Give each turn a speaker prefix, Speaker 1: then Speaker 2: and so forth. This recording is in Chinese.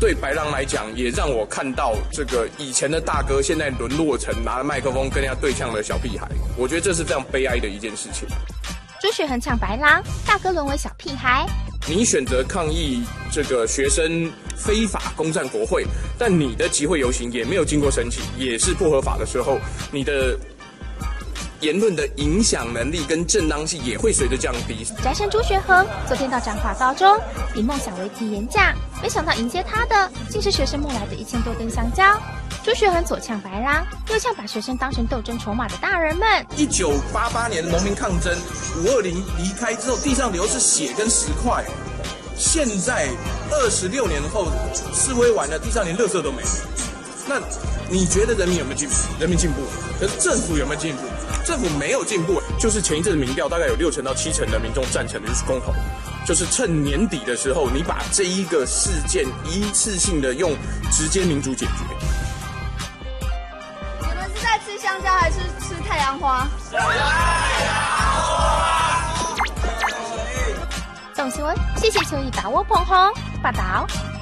Speaker 1: 对白狼来讲，也让我看到这个以前的大哥，现在沦落成拿了麦克风跟人家对呛的小屁孩。我觉得这是非常悲哀的一件事情。
Speaker 2: 朱学恒呛白狼，大哥沦为小屁孩。
Speaker 1: 你选择抗议这个学生非法攻占国会，但你的集会游行也没有经过申请，也是不合法的时候，你的言论的影响能力跟正当性也会随着降低。
Speaker 2: 宅神朱学恒昨天到彰化高中以梦想为题演讲，没想到迎接他的竟是学生募来的1000多根香蕉。朱学恒左呛白狼，右呛把学生当成斗争筹码的大人们。
Speaker 1: 1988年的农民抗争，520离开之后，地上流是血跟石块。现在26年后，示威完了，地上连垃圾都没有。那你觉得人民有没有进步？人民进步，可是政府有没有进步？政府没有进步。就是前一阵的民调，大概有60%到70%的民众赞成的就是公投，就是趁年底的时候，你把这一个事件一次性的用直接民主解决。
Speaker 3: 你们是在吃香蕉还是吃太阳花？
Speaker 2: 动新闻，谢谢秋意把握捧红报道。